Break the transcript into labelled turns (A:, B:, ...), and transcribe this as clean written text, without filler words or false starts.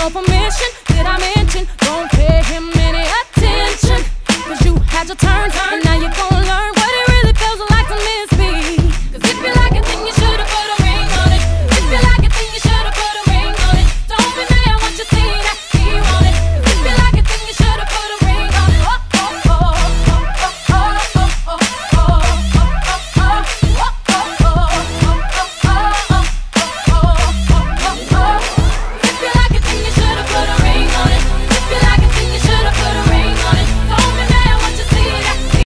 A: your permission, did I mention don't pay him any attention? 'Cause you had your turn and now you're going